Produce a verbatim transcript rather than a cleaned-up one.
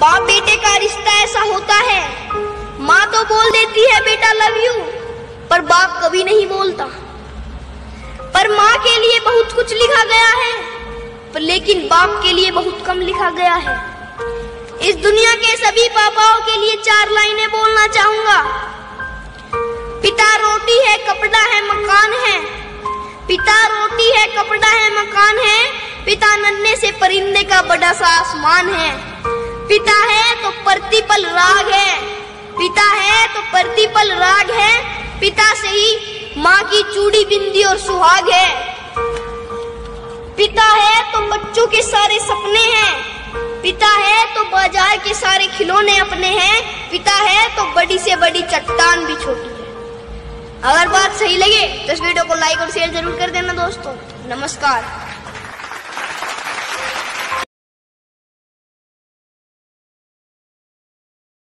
बाप बेटे का रिश्ता ऐसा होता है, माँ तो बोल देती है बेटा लव यू, पर बाप कभी नहीं बोलता। पर माँ के लिए बहुत कुछ लिखा गया है, पर लेकिन बाप के लिए बहुत कम लिखा गया है। इस दुनिया के सभी पापाओं के लिए चार लाइनें बोलना चाहूंगा। पिता रोटी है, कपड़ा है, मकान है। पिता रोटी है, कपड़ा है, मकान है। पिता नन्हे से परिंदे का बड़ा सा आसमान है। पिता है तो प्रतिपल राग है। पिता है तो प्रतिपल राग है। पिता से ही माँ की चूड़ी बिंदी और सुहाग है। पिता है तो बच्चों के सारे सपने हैं। पिता है तो बाजार के सारे खिलौने अपने हैं। पिता है तो बड़ी से बड़ी चट्टान भी छोटी है। अगर बात सही लगे तो इस वीडियो को लाइक और शेयर जरूर कर देना दोस्तों। नमस्कार।